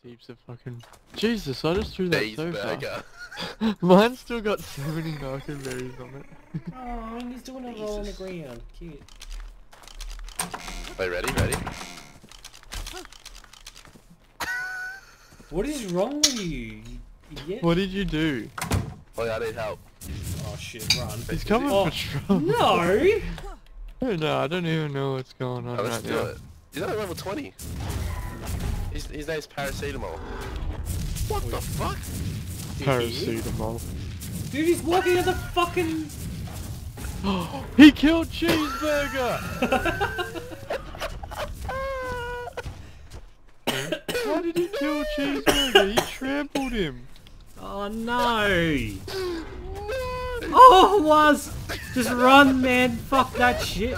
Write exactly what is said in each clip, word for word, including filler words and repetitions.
Heaps of fucking... Jesus, I just threw that Cheeseburger. so far. Mine's still got seventy narco berries on it. Oh, he's doing a roll on the ground. Cute. Wait, ready? Ready? What is wrong with you, you idiot? What did you do? Oh yeah, I need help. Oh shit, run. He's coming Oh. for trouble. No! Oh, no, I don't even know what's going on Oh, let's right do now. it. He's only level twenty. His, his name's Paracetamol. What Wait. the fuck? Paracetamol. Dude, he's walking at the fucking... He killed Cheeseburger! How did he kill Cheeseburger? He trampled him. Oh no! Oh, it was! Just run, man! Fuck that shit!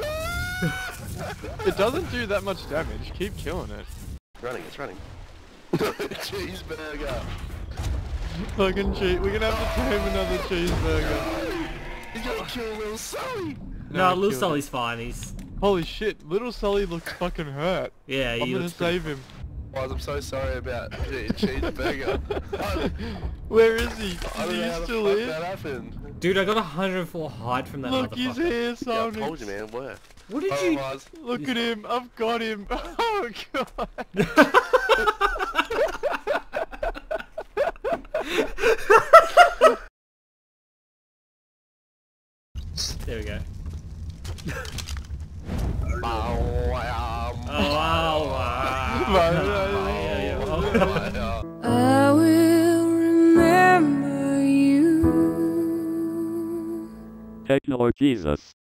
It doesn't do that much damage. Keep killing it. It's running, it's running. Cheeseburger. Fucking cheese. We're gonna have to tame another cheeseburger. He's gonna kill little Sully. No, I Little killed Sully's fine. He's... him. Holy shit, little Sully looks fucking hurt. Yeah, he I'm gonna looks pretty... save him. Guys, I'm so sorry about eating Cheeseburger. I, Where is he? I don't Is know he how the still fuck here? that happened. Dude, I got one hundred and four height from that Look, motherfucker. his hair, Yeah, I Sonic. told you, man, it worked. What did Oh, you... Mars. Look at him. I've got him. Oh god. There we go. Bow, wow. Oh, wow, wow. Yeah, yeah. Oh. I will remember you. Technolo Jesus.